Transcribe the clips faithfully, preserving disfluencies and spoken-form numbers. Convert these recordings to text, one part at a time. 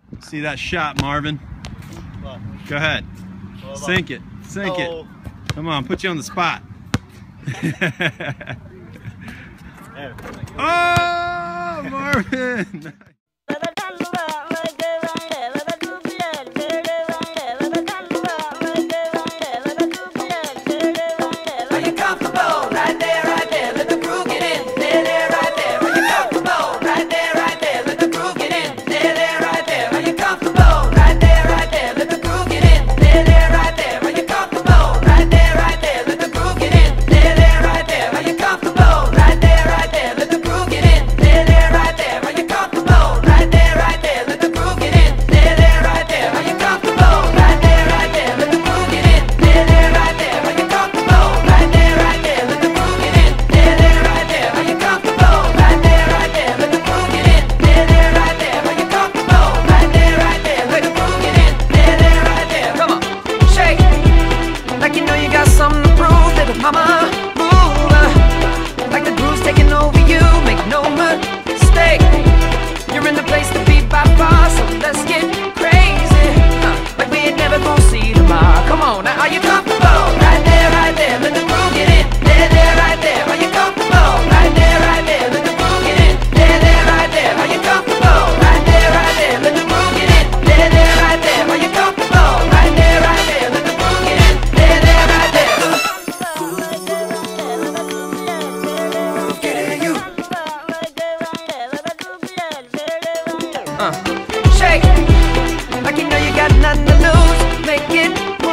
See that shot, Marvin? Go ahead. Sink it. Sink it. Come on, put you on the spot. Oh, Marvin! Uh, shake, like you know you got nothing to lose. Make it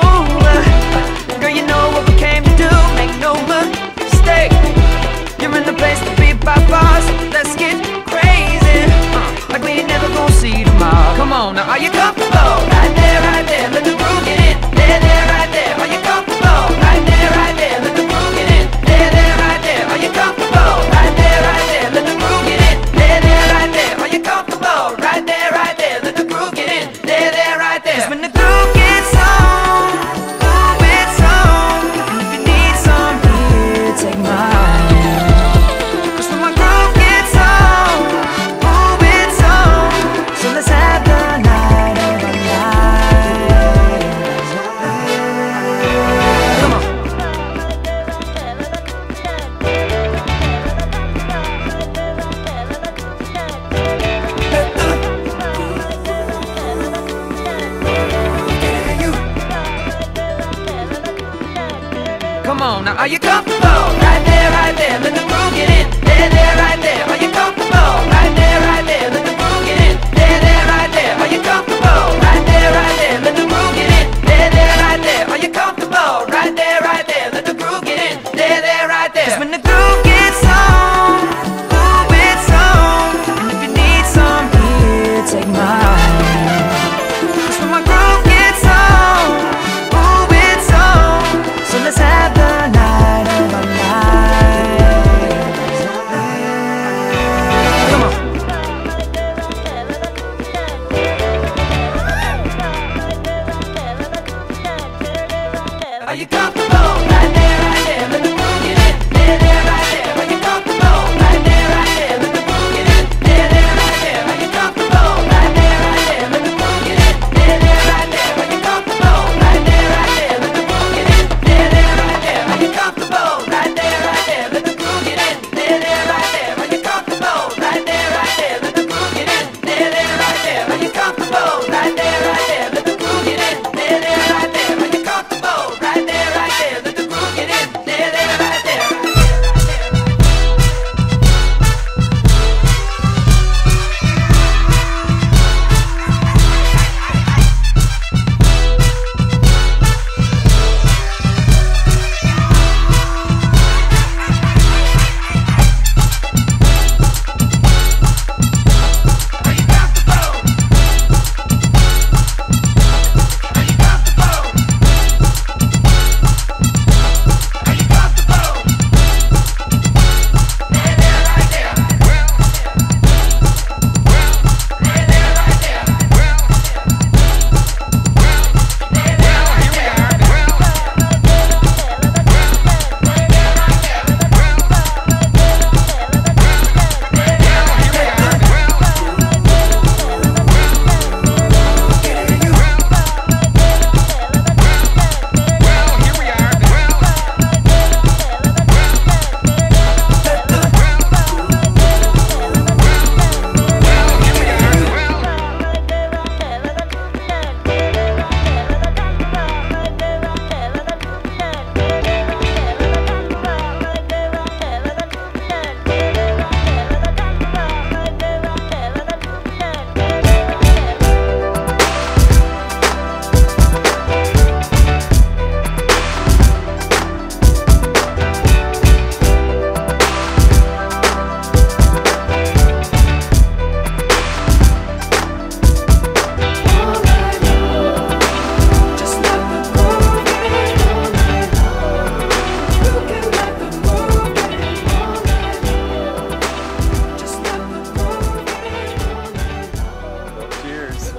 move. Girl, you know what we came to do. Make no mistake. You're in the place to be by far, so let's get crazy. Uh, like we ain't never gonna see tomorrow. Come on, now are you comfortable? Right there, right there, let the groove get in. There, there, right there, are you comfortable? Right there, right there, let the groove get in. There, there, right there, are you comfortable? Right there, right there, let the groove get in. There, there, right there, are you comfortable? Right there, right there, let the groove get in. There, there, right there. 'Cause when the groove gets on, ooh, it's on. And if you need some here, take mine. 'Cause when my groove gets on, ooh, it's on. So let's have the night of our lives. Come on. Come on, now are you comfortable? Right there, right there, let the groove get in. There, there, right there, are you comfortable? Right there, right there, let the groove get in. There, there, right there, are you comfortable? Right there, right there, let the groove get in. There, there, right there, are you comfortable? Right there, right there, let the groove get in. There, there, right there. 'Cause when the groove gets on, ooh, it's on. And if you need some here, take mine. 'Cause when my groove gets on, ooh, it's on. So let's have the night of our lives. Come on. Are you comfortable? Right there, right there, let the groove get in. There, there, right there, are you comfortable? Right there, right there, let the groove get in. There, there, right there, are you comfortable? Right there,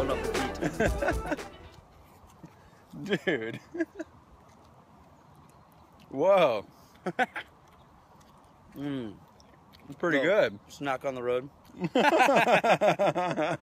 Bon appetit. Dude. Whoa. Mmm. Pretty good. Snack on the road.